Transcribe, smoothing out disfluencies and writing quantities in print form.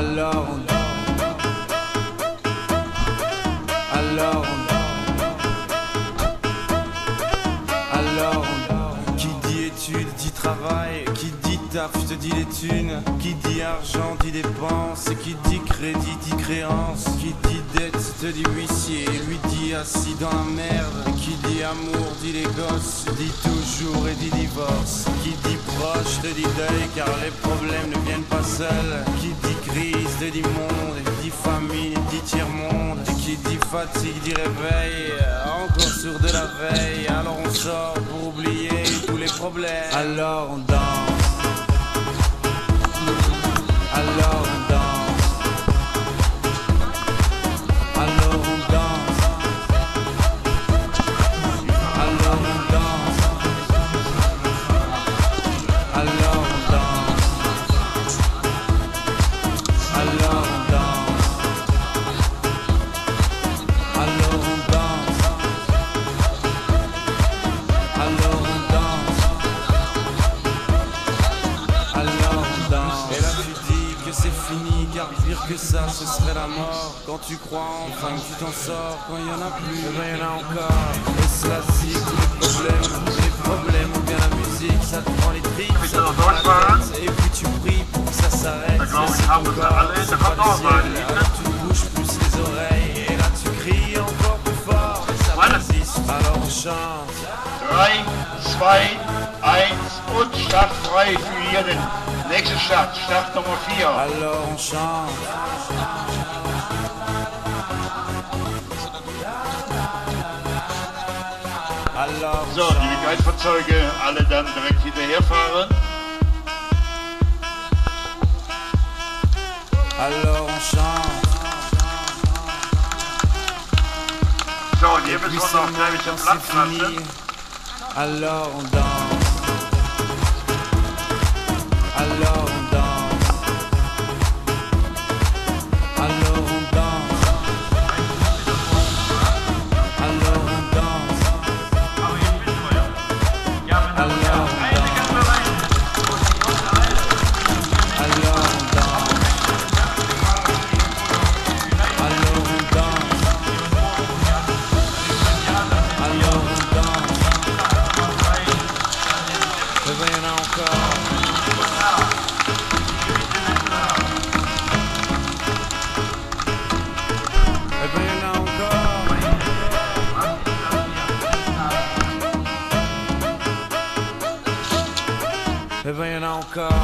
Alors on qui dit études dit travail, qui dit taf te dit les thunes, qui dit argent dit dépenses, qui dit crédit dit créance, qui dit dette te dit huissier, lui dit assis dans la merde, qui dit amour dit les gosses, dit toujours et dit divorce, qui dit proche te dit deuil car les problèmes ne viennent pas seuls, qui dit crise te dit monde, dit famille dit tiers-monde, qui dit fatigue dit réveil, encore sur de la veille, alors on sort pour oublier tous les problèmes. Alors on danse, alors on danse, alors on danse, alors on danse, alors on danse, alors on danse, alors on danse, alors on danse, alors on danse. Et là tu dis que c'est fini, car pire que ça ce serait la mort. Quand tu crois enfin que tu t'en sors, quand il y en a plus, eh ben il y en a encore. Et cela dit tous les problèmes ou bien la musique, ça te prend les tripes, ça te prend la tête, et puis tu pries pour que ça s'arrête. C'est ton corps, c'est pas le ciel, alors tu bouges plus les oreilles, et là tu cries encore plus fort, et ça persiste, alors on chante. 3, 2, 1 und Start frei für jeden. Nächste Start, Start Nummer 4. Alors on chante. Alors on So, die Begleitfahrzeuge alle dann direkt hinterherfahren. Alors on chante. So, und hier müssen wir noch gleich ein bisschen Platz lassen. Alors on danse. Alors on danse. Alors on danse. Alors on danse. Alors on danse. Alors on danse. Alors on danse. Alors on danse. Et ben y'en a encore. Et ben y'en a encore. Et ben y'en a encore.